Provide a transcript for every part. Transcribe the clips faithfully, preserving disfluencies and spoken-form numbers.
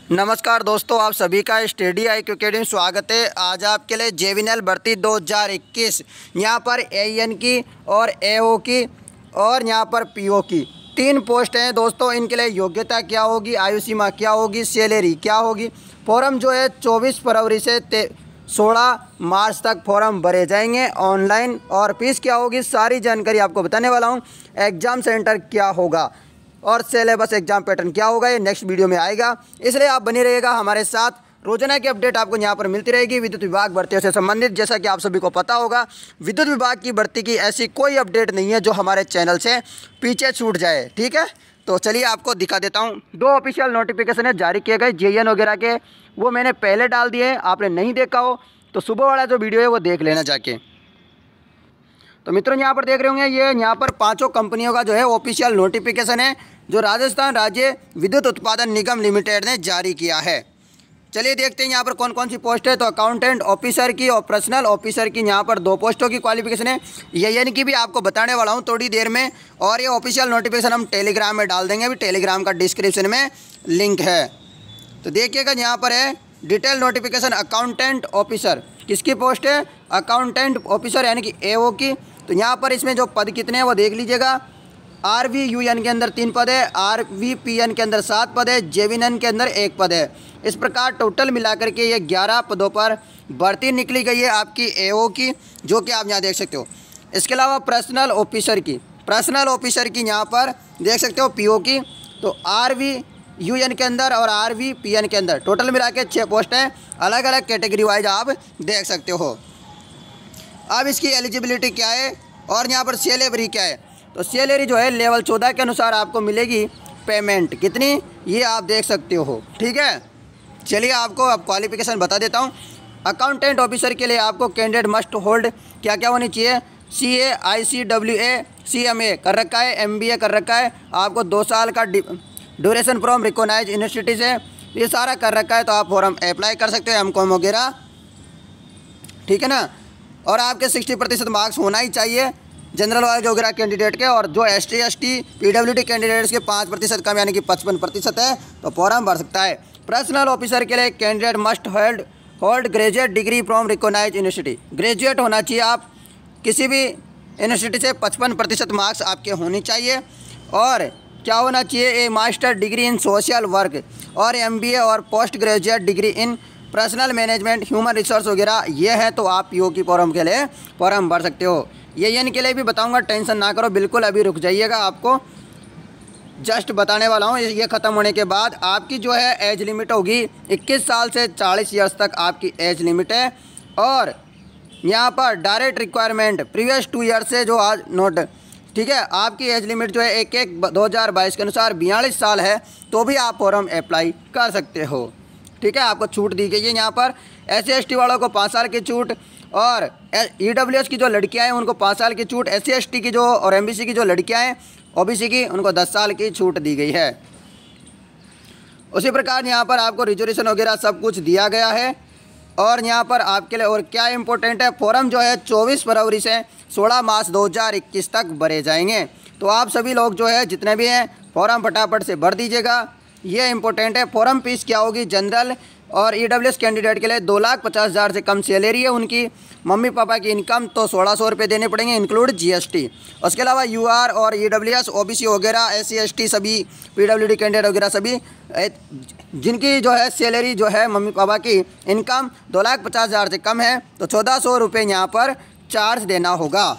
नमस्कार दोस्तों, आप सभी का स्टडी आई क्यू अकेडमी स्वागत है। आज आपके लिए जेवीएनएल भर्ती दो हज़ार इक्कीस यहाँ पर एएन की और एओ की और यहाँ पर पीओ की तीन पोस्ट हैं दोस्तों। इनके लिए योग्यता क्या होगी, आयु सीमा क्या होगी, सैलरी क्या होगी। फॉर्म जो है चौबीस फरवरी से सोलह मार्च तक फॉर्म भरे जाएंगे ऑनलाइन, और फीस क्या होगी सारी जानकारी आपको बताने वाला हूँ। एग्ज़ाम सेंटर क्या होगा और सिलेबस एग्जाम पैटर्न क्या होगा, ये नेक्स्ट वीडियो में आएगा, इसलिए आप बनी रहिएगा हमारे साथ। रोजाना की अपडेट आपको यहाँ पर मिलती रहेगी विद्युत विभाग भर्तियों से संबंधित। जैसा कि आप सभी को पता होगा, विद्युत विभाग की भर्ती की ऐसी कोई अपडेट नहीं है जो हमारे चैनल से पीछे छूट जाए। ठीक है, तो चलिए आपको दिखा देता हूँ। दो ऑफिशियल नोटिफिकेशन है जारी किए गए जेईएन वगैरह के, वो मैंने पहले डाल दिए हैं। आपने नहीं देखा हो तो सुबह वाला जो वीडियो है वो देख लेना जाके। तो मित्रों, यहाँ पर देख रहे होंगे, ये यहाँ पर पांचों कंपनियों का जो है ऑफिशियल नोटिफिकेशन है जो राजस्थान राज्य विद्युत उत्पादन निगम लिमिटेड ने जारी किया है। चलिए देखते हैं यहाँ पर कौन कौन सी पोस्ट है। तो अकाउंटेंट ऑफिसर की और पर्सनल ऑफिसर की यहाँ पर दो पोस्टों की क्वालिफिकेशन है। एएन की भी आपको बताने वाला हूँ थोड़ी देर में, और ये ऑफिशियल नोटिफिकेशन हम टेलीग्राम में डाल देंगे। अभी टेलीग्राम का डिस्क्रिप्शन में लिंक है, तो देखिएगा। यहाँ पर है डिटेल नोटिफिकेशन अकाउंटेंट ऑफिसर, किसकी पोस्ट है, अकाउंटेंट ऑफिसर यानी कि एओ की। तो यहाँ पर इसमें जो पद कितने हैं वो देख लीजिएगा। आर वी यू एन के अंदर तीन पद है, आर वी पी एन के अंदर सात पद है, जेवीएन के अंदर एक पद है। इस प्रकार टोटल मिलाकर के ये ग्यारह पदों पर भर्ती निकली गई है आपकी एओ की, जो कि आप यहाँ देख सकते हो। इसके अलावा पर्सनल ऑफिसर की पर्सनल ऑफिसर की यहाँ पर देख सकते हो पीओ की। तो आर वी यू एन के अंदर और आर वी पी एन के अंदर टोटल मिला के छः पोस्ट हैं, अलग अलग कैटेगरी वाइज आप देख सकते हो। अब इसकी एलिजिबिलिटी क्या है और यहाँ पर सैलरी क्या है। तो सैलरी जो है लेवल चौदह के अनुसार आपको मिलेगी। पेमेंट कितनी, ये आप देख सकते हो। ठीक है, चलिए आपको अब क्वालिफिकेशन बता देता हूँ। अकाउंटेंट ऑफिसर के लिए आपको कैंडिडेट मस्ट होल्ड क्या क्या होनी चाहिए, सी ए आई C W A C M A कर रखा है, एम बी ए कर रखा है, आपको दो साल का ड्यूरेशन फ्रॉम रिकॉग्नाइज्ड यूनिवर्सिटी से ये सारा कर रखा है, तो आप फॉर्म अप्लाई कर सकते हो, एम कॉम वगैरह। ठीक है ना, और आपके साठ प्रतिशत मार्क्स होना ही चाहिए जनरल वाले वगैरह कैंडिडेट के, और जो S T S T P W D candidates के पाँच प्रतिशत कम यानी कि पचपन प्रतिशत है, तो फॉर्म भर सकता है। पर्सनल ऑफिसर के लिए candidate must hold hold graduate degree from recognised university, graduate होना चाहिए आप किसी भी यूनिवर्सिटी से, पचपन प्रतिशत मार्क्स आपके होने चाहिए। और क्या होना चाहिए, a master degree in social work और एम बी ए और post graduate degree in personal management human resource वगैरह ये है, तो आप पीओ की फॉर्म के लिए फॉर्म भर सकते हो। ये इनके लिए भी बताऊंगा, टेंशन ना करो, बिल्कुल अभी रुक जाइएगा, आपको जस्ट बताने वाला हूँ। ये ख़त्म होने के बाद आपकी जो है एज लिमिट होगी इक्कीस साल से चालीस ईयर्स तक आपकी एज लिमिट है। और यहाँ पर direct requirement previous two year से जो आज नोट, ठीक है, आपकी एज लिमिट जो है एक एक दो हज़ार बाईस के अनुसार बयालीस साल है, तो भी आप फॉर्म अप्लाई कर सकते हो। ठीक है, आपको छूट दी गई है यहाँ पर। एस सी एस टी वालों को पाँच साल की छूट, और ई डब्ल्यू एस की जो लड़कियाँ हैं उनको पाँच साल की छूट, एस सी एस टी की जो और एम बी सी की जो लड़कियाँ हैं ओ बी सी की, उनको दस साल की छूट दी गई है। उसी प्रकार यहाँ पर आपको रिजर्वेशन वगैरह सब कुछ दिया गया है। और यहाँ पर आपके लिए और क्या इंपॉर्टेंट है, फॉर्म जो है चौबीस फरवरी से सोलह मार्च दो हज़ार इक्कीस तक भरे जाएंगे। तो आप सभी लोग जो है जितने भी हैं फॉर्म फटाफट से भर दीजिएगा, ये इंपॉर्टेंट है। फॉर्म फीस क्या होगी, जनरल और ई डब्ल्यू एस कैंडिडेट के लिए दो लाख पचास हज़ार से कम सैलरी है उनकी, मम्मी पापा की इनकम तो सोलह सौ रुपये देने पड़ेंगे इंक्लूड जीएसटी। उसके अलावा यूआर और ई डब्ल्यू एस ओबीसी वगैरह एस सी एस टी सभी पीडब्ल्यूडी कैंडिडेट वगैरह सभी जिनकी जो है सैलरी जो है मम्मी पापा की इनकम दो लाख पचास हज़ार से कम है, तो चौदह सौ रुपये यहाँ पर चार्ज देना होगा।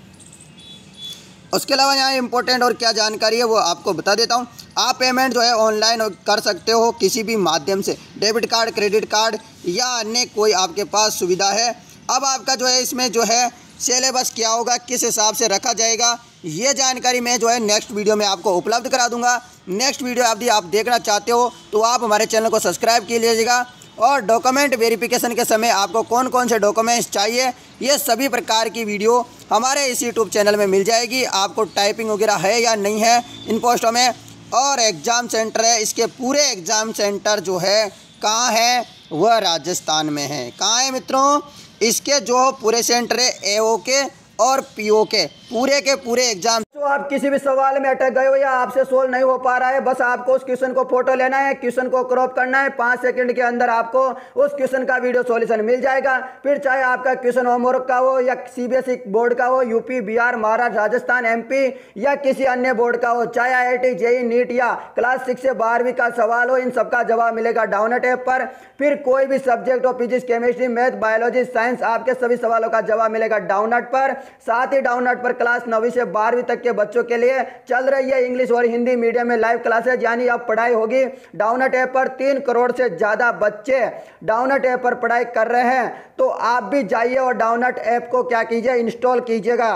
उसके अलावा यहाँ इंपॉर्टेंट और क्या जानकारी है वो आपको बता देता हूँ। आप पेमेंट जो है ऑनलाइन कर सकते हो किसी भी माध्यम से, डेबिट कार्ड, क्रेडिट कार्ड या अन्य कोई आपके पास सुविधा है। अब आपका जो है इसमें जो है सिलेबस क्या होगा, किस हिसाब से रखा जाएगा, ये जानकारी मैं जो है नेक्स्ट वीडियो में आपको उपलब्ध करा दूंगा। नेक्स्ट वीडियो यदि आप देखना चाहते हो तो आप हमारे चैनल को सब्सक्राइब कर लीजिएगा। और डॉक्यूमेंट वेरिफिकेशन के समय आपको कौन कौन से डॉक्यूमेंट्स चाहिए, ये सभी प्रकार की वीडियो हमारे इस यूट्यूब चैनल में मिल जाएगी। आपको टाइपिंग वगैरह है या नहीं है इन पोस्टों में, और एग्ज़ाम सेंटर है, इसके पूरे एग्ज़ाम सेंटर जो है कहाँ है, वह राजस्थान में है। कहाँ है मित्रों, इसके जो पूरे सेंटर है एओ के और पीओ के पूरे के पूरे एग्ज़ाम तो आप किसी भी सवाल में अटक गए हो या आपसे सोल्व नहीं हो पा रहा है, बस आपको उस क्वेश्चन को फोटो लेना है, क्वेश्चन को क्रॉप करना है, पाँच सेकंड के अंदर आपको उस क्वेश्चन का वीडियो सॉल्यूशन मिल जाएगा। फिर चाहे आपका क्वेश्चन होमवर्क का हो या सीबीएसई बोर्ड का हो, यूपी, बिहार, महाराष्ट्र, राजस्थान, एमपी या किसी अन्य बोर्ड का हो, चाहे आईआईटी, जेई, नीट या क्लास सिक्स से बारहवीं का सवाल हो, इन सबका जवाब मिलेगा डाउनलोड ऐप पर। फिर कोई भी सब्जेक्ट हो, physics, chemistry, math, biology, science, आपके सभी सवालों का जवाब मिलेगा डाउनलोड पर। साथ ही डाउनलोड पर क्लास नौवीं से बारहवीं तक के बच्चों के लिए चल रही है इंग्लिश और हिंदी मीडियम में लाइव क्लासेज, यानी अब पढ़ाई होगी डाउनलोड ऐप पर। तीन करोड़ से ज्यादा बच्चे डाउनलोड ऐप पर पढ़ाई कर रहे हैं, तो आप भी जाइए और डाउनलोड ऐप को क्या कीजिए, इंस्टॉल कीजिएगा।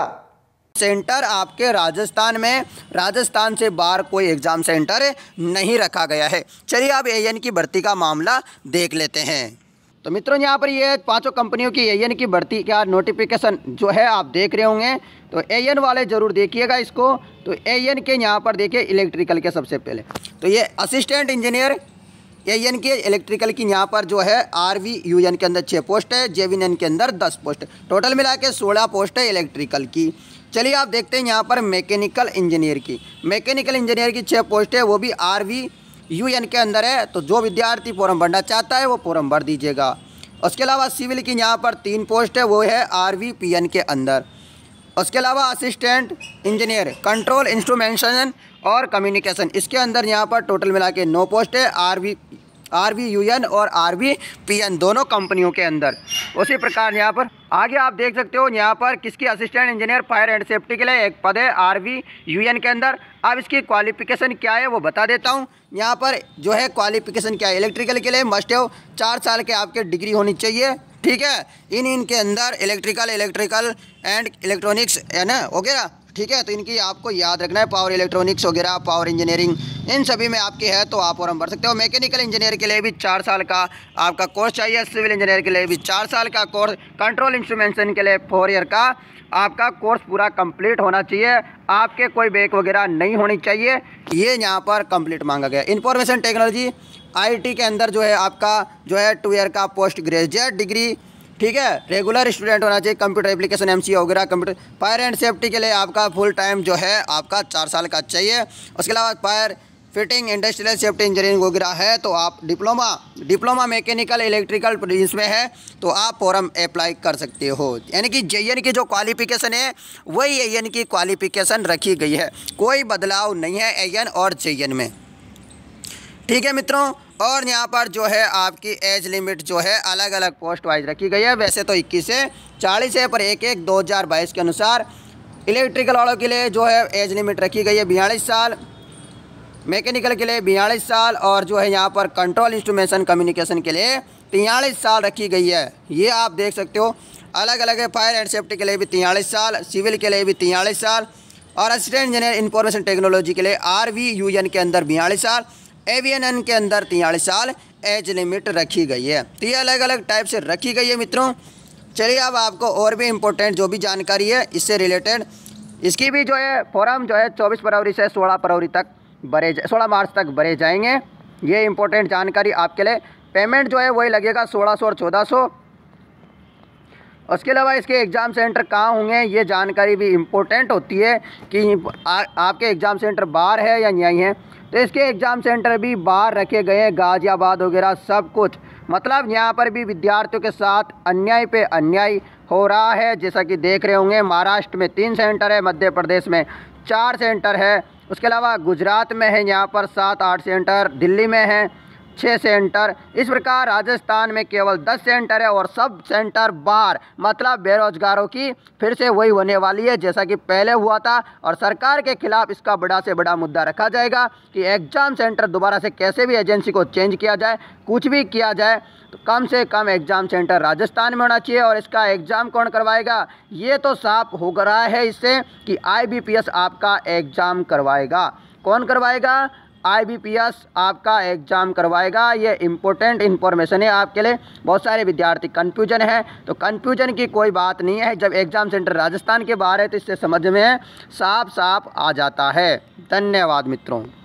सेंटर आपके राजस्थान में, राजस्थान से बाहर कोई एग्जाम सेंटर नहीं रखा गया है। चलिए अब एएन की भर्ती का मामला देख लेते हैं। तो मित्रों यहाँ पर ये पांचों कंपनियों की एएन की भर्ती का नोटिफिकेशन जो है आप देख रहे होंगे, तो एएन वाले ज़रूर देखिएगा इसको। तो एएन के यहाँ पर देखिए इलेक्ट्रिकल के सबसे पहले तो ये असिस्टेंट इंजीनियर एएन के इलेक्ट्रिकल की यहाँ पर जो है आरवी यूएन के अंदर छः पोस्ट है, जेवीएन के अंदर दस पोस्ट है, टोटल मिला के सोलह पोस्ट है इलेक्ट्रिकल की। चलिए आप देखते हैं यहाँ पर मैकेनिकल इंजीनियर की, मैकेनिकल इंजीनियर की छः पोस्ट है, वो भी आरवी यूएन के अंदर है। तो जो विद्यार्थी फॉर्म भरना चाहता है वो फॉर्म भर दीजिएगा। उसके अलावा सिविल की यहाँ पर तीन पोस्ट है, वो है आरवीपीएन के अंदर। उसके अलावा असिस्टेंट इंजीनियर कंट्रोल इंस्ट्रूमेंटेशन और कम्युनिकेशन, इसके अंदर यहाँ पर टोटल मिला के नौ पोस्ट है, आरवी आरवीयूएन और आरवीपीएन दोनों कंपनियों के अंदर। उसी प्रकार यहाँ पर आगे आप देख सकते हो यहाँ पर किसकी assistant engineer fire and safety के लिए एक पद है आरवीयूएन के अंदर। अब इसकी क्वालिफिकेशन क्या है वो बता देता हूँ। यहाँ पर जो है क्वालिफिकेशन क्या है, इलेक्ट्रिकल के लिए मस्ट है चार साल के आपके डिग्री होनी चाहिए, ठीक है। इन इनके अंदर इलेक्ट्रिकल इलेक्ट्रिकल एंड इलेक्ट्रॉनिक्स है ना वगैरह, ठीक है। तो इनकी आपको याद रखना है, पावर इलेक्ट्रॉनिक्स वगैरह, पावर इंजीनियरिंग, इन सभी में आपके है तो आप फॉर्म भर सकते हो। मैकेनिकल इंजीनियर के लिए भी चार साल का आपका कोर्स चाहिए, सिविल इंजीनियर के लिए भी चार साल का कोर्स, कंट्रोल इंस्ट्रूमेंटेशन के लिए फोर ईयर का आपका कोर्स पूरा कंप्लीट होना चाहिए, आपके कोई बैक वगैरह नहीं होनी चाहिए, ये यहाँ पर कंप्लीट मांगा गया। इंफॉर्मेशन टेक्नोलॉजी आईटी के अंदर जो है आपका जो है टू ईयर का पोस्ट ग्रेजुएट डिग्री, ठीक है। रेगुलर स्टूडेंट होना चाहिए, कंप्यूटर एप्लीकेशन एमसीए वगैरह कंप्यूटर। फायर एंड सेफ्टी के लिए आपका फुल टाइम जो है आपका चार साल का चाहिए। उसके अलावा fire fitting industrial safety engineering वगैरह है तो आप डिप्लोमा डिप्लोमा मैकेनिकल इलेक्ट्रिकल इसमें है तो आप फॉर्म अप्लाई कर सकते हो। यानी कि जेईएन की जो क्वालिफिकेशन है वही एएन की क्वालिफिकेशन रखी गई है, कोई बदलाव नहीं है एएन और जेईएन में, ठीक है मित्रों। और यहाँ पर जो है आपकी एज लिमिट जो है अलग अलग पोस्ट वाइज रखी गई है, वैसे तो इक्कीस से चालीस है, पर एक एक दो हज़ार बाईस के अनुसार इलेक्ट्रिकल वालों के लिए जो है एज लिमिट रखी गई है बयालीस साल, मैकेनिकल के लिए बयालीस साल, और जो है यहाँ पर कंट्रोल इंस्ट्रूमेंटेशन कम्युनिकेशन के लिए तियालीस साल रखी गई है। ये आप देख सकते हो अलग अलग है। फायर एंड सेफ्टी के लिए भी तियालीस साल, सिविल के लिए भी तियालीस साल, और असिस्टेंट इंजीनियर इंफॉर्मेशन टेक्नोलॉजी के लिए आरवीयूएन के अंदर बयालीस साल, एवीएन के अंदर तियालीस साल एज लिमिट रखी गई है। तो ये अलग अलग टाइप से रखी गई है मित्रों। चलिए अब आपको और भी इम्पोर्टेंट जो भी जानकारी है इससे रिलेटेड, इसकी भी जो है फॉर्म जो है चौबीस फरवरी से सोलह फरवरी तक भरे सोलह मार्च तक भरे जाएंगे। ये इंपॉर्टेंट जानकारी आपके लिए। पेमेंट जो है वही लगेगा सोलह सौ और चौदह सौ। उसके अलावा इसके एग्ज़ाम सेंटर कहाँ होंगे ये जानकारी भी इम्पोर्टेंट होती है कि आ, आपके एग्ज़ाम सेंटर बाहर है या यहीं है। तो इसके एग्ज़ाम सेंटर भी बाहर रखे गए हैं, गाज़ियाबाद वगैरह सब कुछ। मतलब यहाँ पर भी विद्यार्थियों के साथ अन्याय पे अन्याय हो रहा है, जैसा कि देख रहे होंगे। महाराष्ट्र में तीन सेंटर है, मध्य प्रदेश में चार सेंटर है, उसके अलावा गुजरात में है यहाँ पर सात आठ सेंटर, दिल्ली में है छः सेंटर, इस प्रकार राजस्थान में केवल दस सेंटर है और सब सेंटर बाहर। मतलब बेरोजगारों की फिर से वही होने वाली है जैसा कि पहले हुआ था, और सरकार के खिलाफ इसका बड़ा से बड़ा मुद्दा रखा जाएगा कि एग्ज़ाम सेंटर दोबारा से कैसे भी एजेंसी को चेंज किया जाए, कुछ भी किया जाए तो कम से कम एग्ज़ाम सेंटर राजस्थान में होना चाहिए। और इसका एग्ज़ाम कौन करवाएगा ये तो साफ हो रहा है इससे कि आईबीपीएस आपका एग्ज़ाम करवाएगा। कौन करवाएगा? आईबीपीएस आपका एग्ज़ाम करवाएगा। ये इम्पोर्टेंट इन्फॉर्मेशन है आपके लिए। बहुत सारे विद्यार्थी कन्फ्यूजन है, तो कन्फ्यूजन की कोई बात नहीं है। जब एग्ज़ाम सेंटर राजस्थान के बाहर है तो इससे समझ में साफ साफ आ जाता है। धन्यवाद मित्रों।